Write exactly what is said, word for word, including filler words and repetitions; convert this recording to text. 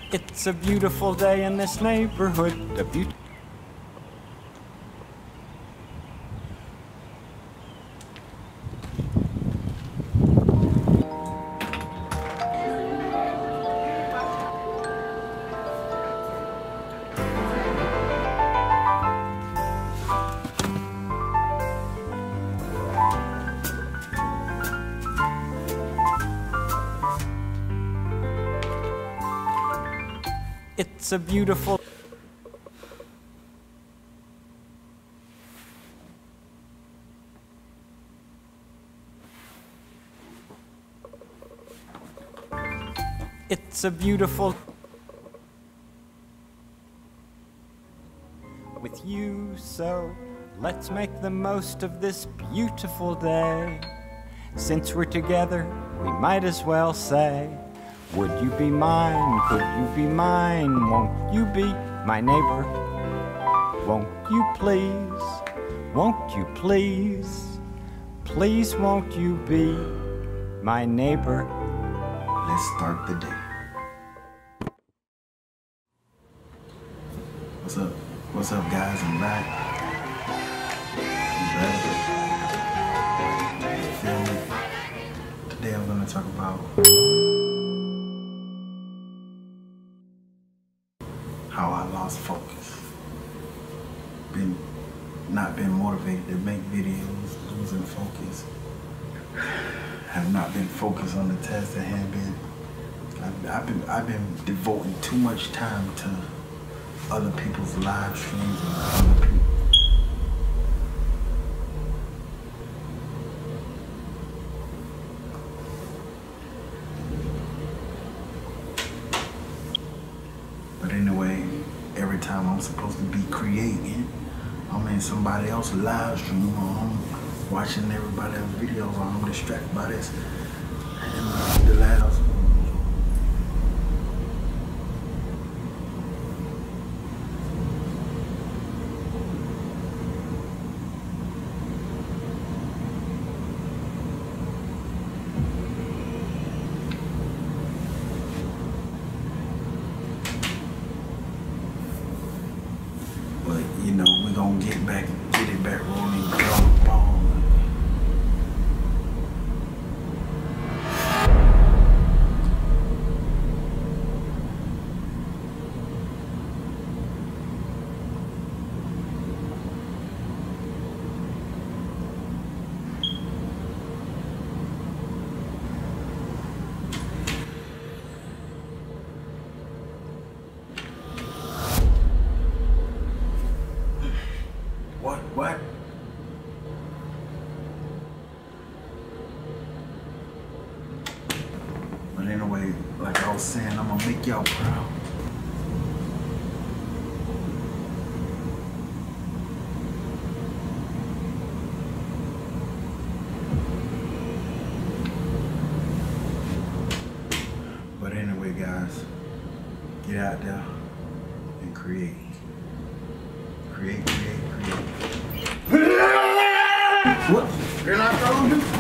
It's a beautiful day in this neighborhood. A beaut- It's a beautiful It's a beautiful with you, so let's make the most of this beautiful day. Since we're together, we might as well say, would you be mine? Could you be mine? Won't you be my neighbor? Won't you please? Won't you please? Please won't you be my neighbor? Let's start the day. What's up? What's up, guys? I'm back. I'm back. You feel me? Today I'm gonna talk about how I lost focus. Been not been motivated to make videos, losing focus. Have not been focused on the task that have been. I've, I've been I've been devoting too much time to other people's live streams and other people. But anyway, every time I'm supposed to be creating, I'm in somebody else's live stream, or I'm watching everybody else's videos, or I'm distracted by this. And the last But you know, we're gonna get back, get it back rolling, get on the ball. What? What? But anyway, like I was saying, I'm gonna make y'all proud. But anyway, guys, get out there and create. Create, create, create. What? You're not telling me?